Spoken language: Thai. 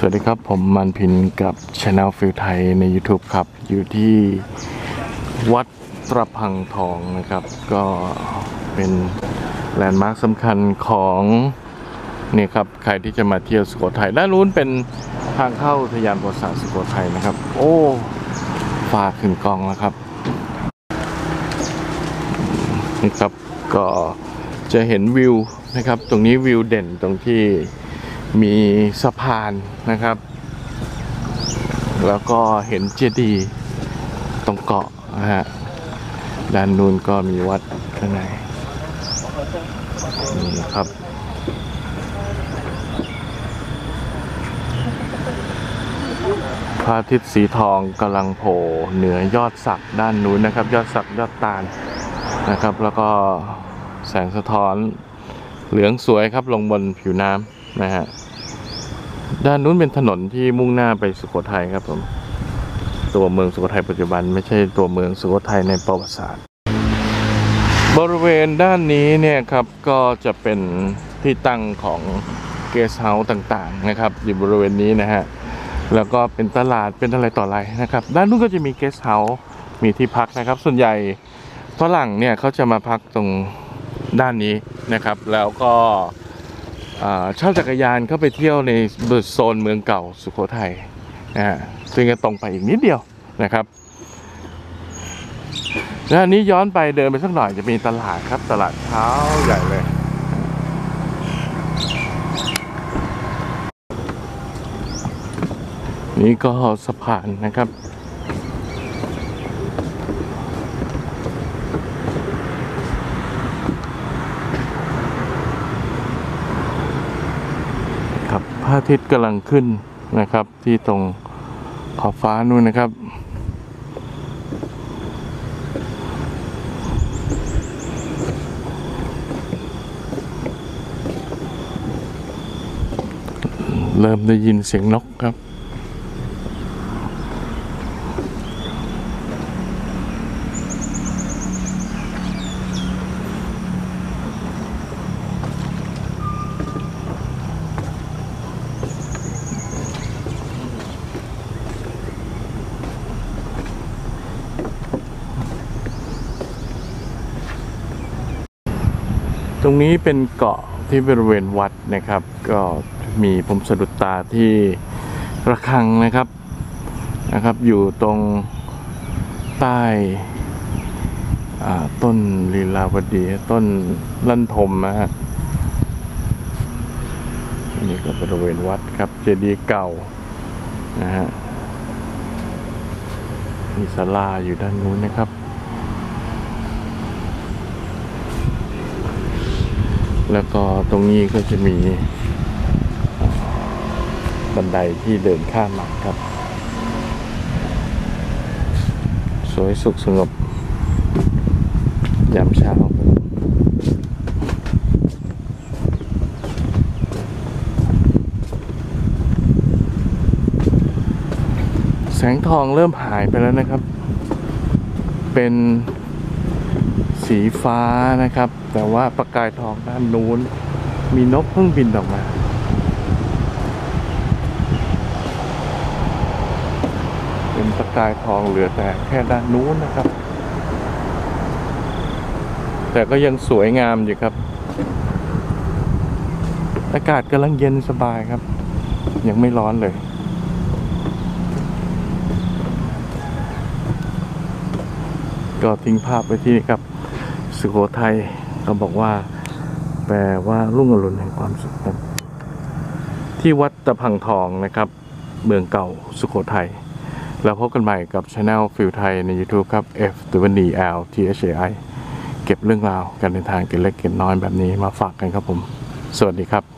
วัสดีครับผมมันพินกับ Channel ฟิลไทยใน YouTube ครับอยู่ที่วัดตะพังทองนะครับก็เป็นแลนด์มาร์คสำคัญของนี่ครับใครที่จะมาเที่ยวสุโขทัยด้านนู้นเป็นทางเข้าอุทยานประวัติศาสตร์สุโขทัยนะครับโอ้ฟ้าขึ้นกองแล้วครับนี่ครับก็จะเห็นวิวนะครับตรงนี้วิวเด่นตรงที่มีสะพานนะครับแล้วก็เห็นเจดีย์ตรงเกาะนะฮะด้านนู้นก็มีวัดข้างในนี่ครับพระอาทิตย์สีทองกำลังโผล่เหนือยอดสักด้านนู้นนะครับยอดสักยอดตาลนะครับแล้วก็แสงสะท้อนเหลืองสวยครับลงบนผิวน้ำนะฮะด้านนู้นเป็นถนนที่มุ่งหน้าไปสุโขทัยครับผมตัวเมืองสุโขทัยปัจจุบันไม่ใช่ตัวเมืองสุโขทัยในประวัติศาสตร์บริเวณด้านนี้เนี่ยครับก็จะเป็นที่ตั้งของเกสต์เฮาส์ต่างๆนะครับอยู่บริเวณนี้นะฮะแล้วก็เป็นตลาดเป็นอะไรต่ออะไรนะครับด้านนู้นก็จะมีเกสต์เฮาส์มีที่พักนะครับส่วนใหญ่ฝรั่งเนี่ยเขาจะมาพักตรงด้านนี้นะครับแล้วก็เช่าจักรยานเข้าไปเที่ยวในโซนเมืองเก่าสุโขทัยนะฮะซึ่งจะตรงไปอีกนิดเดียวนะครับแล้วอันนี้ย้อนไปเดินไปสักหน่อยจะมีตลาดครับตลาดเช้าใหญ่เลยนี่ก็สะพานนะครับพระอาทิตย์กำลังขึ้นนะครับที่ตรงขอบฟ้านู่นนะครับเริ่มได้ยินเสียงนกครับตรงนี้เป็นเกาะที่บริเวณวัดนะครับก็มีผมสะดุดตาที่ระฆังนะครับอยู่ตรงใต้ต้นลีลาวดีต้นลั่นทมนะฮะนี่ก็บริเวณวัดครับเจดีย์เก่านะฮะมีศาลาอยู่ด้านนู้นนะครับแล้วก็ตรงนี้ก็จะมีบันไดที่เดินข้ามมาครับสวยสุขสงบยามเช้าแสงทองเริ่มหายไปแล้วนะครับเป็นสีฟ้านะครับแต่ว่าประกายทองด้านนู้นมีนกเพิ่งบินออกมาเป็นประกายทองเหลือแต่แค่ด้านนู้นนะครับแต่ก็ยังสวยงามอยู่ครับอากาศกำลังเย็นสบายครับยังไม่ร้อนเลยก็ทิ้งภาพไปที่นี่ครับสุโขทัยก็บอกว่าแปลว่ารุ่งอรุณแห่งความสุขที่วัดตะพังทองนะครับเมืองเก่าสุโขทัยแล้วพบกันใหม่กับ Channel ฟิลไทยใน YouTube ครับ FWLTHAI เก็บเรื่องราวการเดินทางเก็บเล็กเก็บน้อยแบบนี้มาฝากกันครับผมสวัสดีครับ